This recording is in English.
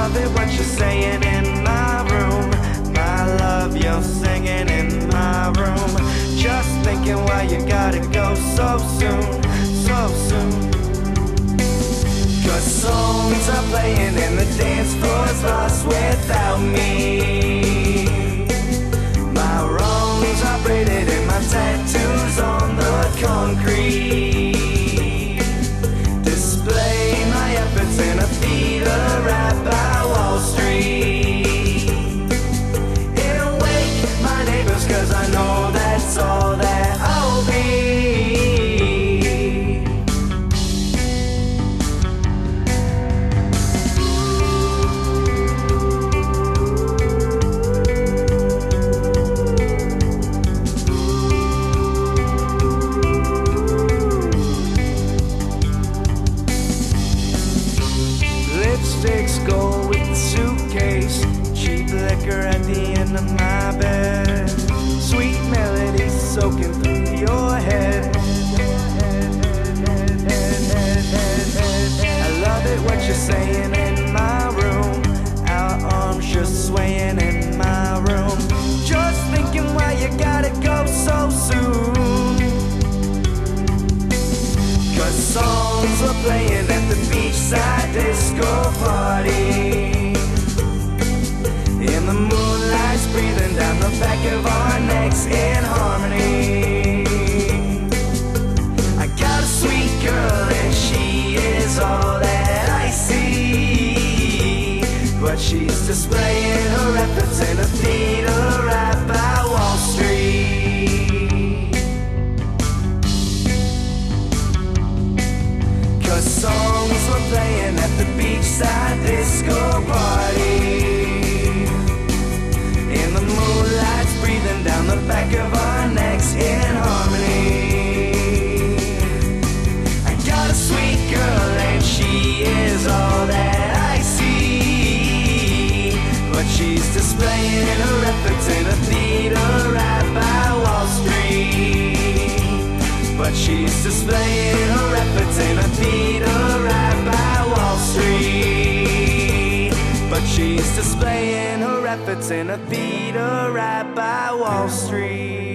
love it what you're saying in my room. My love, you're singing in my room. Just thinking why you gotta go so soon, so soon. Cause songs are playing and the dance floor's lost without me. My wrongs are braided and my tattoos on the concrete. Display my efforts in a theater right by Wall Street. It'll wake my neighbors cause I know that's all that I'll be. Lipsticks go with the suitcase. Cheap liquor at the end of my bed. Sweet melodies soaking through your head. I love it what you're saying in my room. Our arms just swaying in my room. Just thinking why you gotta go so soon. Cause songs were playing at the beachside disco party. In the moonlight's breathing down the back of our necks in harmony. I got a sweet girl and she is all that I see. But she's displaying her efforts in a theater right by Wall Street. Cause songs were playing at the beachside disco party. In the moonlight's breathing down the back of our necks in harmony. I got a sweet girl and she is all that I see. But she's displaying her efforts in a theater right by Wall Street. But she's displaying her efforts in a theater right by Wall Street. But she's displaying her efforts in a theater right by Wall Street.